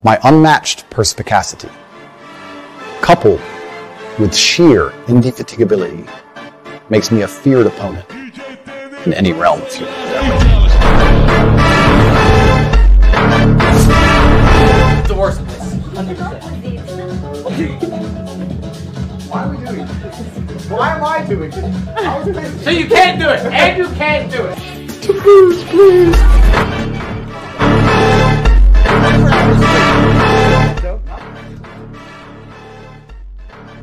My unmatched perspicacity, coupled with sheer indefatigability, makes me a feared opponent in any realm of human endeavor. It's the worst of this. 100%. Why are we doing this? Why am I doing this? I was busy. So you can't do it, and you can't do it. To booze, please.